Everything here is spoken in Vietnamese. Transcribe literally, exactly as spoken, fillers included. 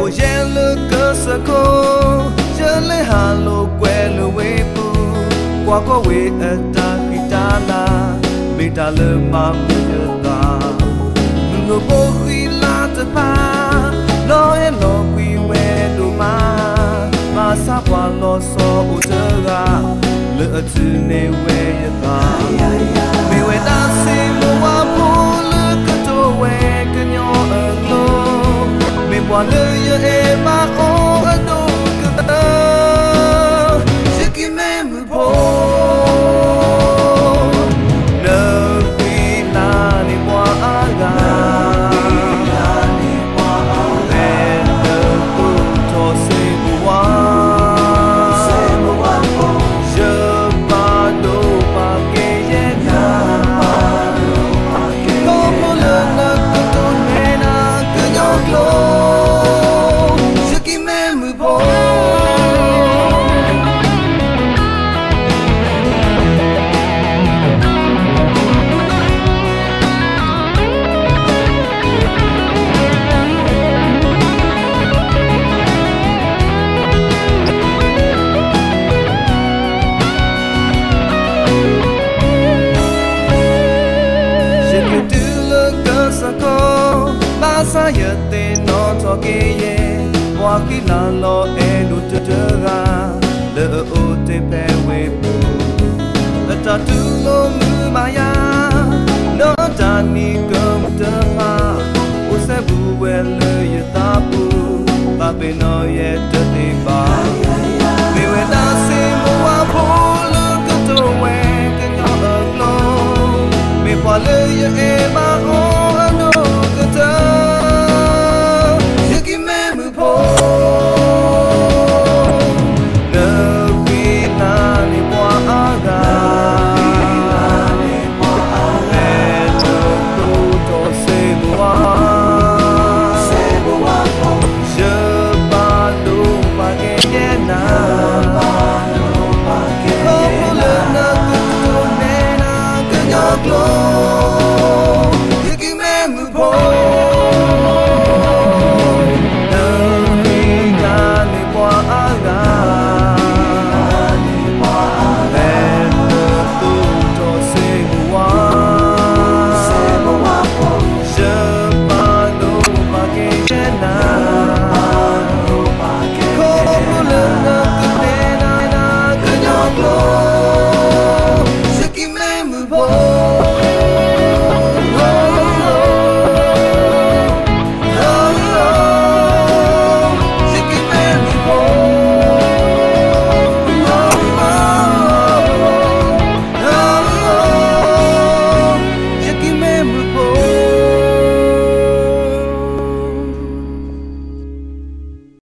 ô ye lu cơ sa cô je le hà lô quê lu we pu qua có we ở ta khi ta la mi ta le ma mi ta ngô bố khi la ta pa lo e lo quy we lu ma ma sa qua lo so ô tơ ga le tu ne we ya ta mi we ta si mo wa pu le ka to we ka nyo a lo mi wa le ye e ma o a do ka je ki me mu po ne pi na ni wa a ga sa ya te no to ke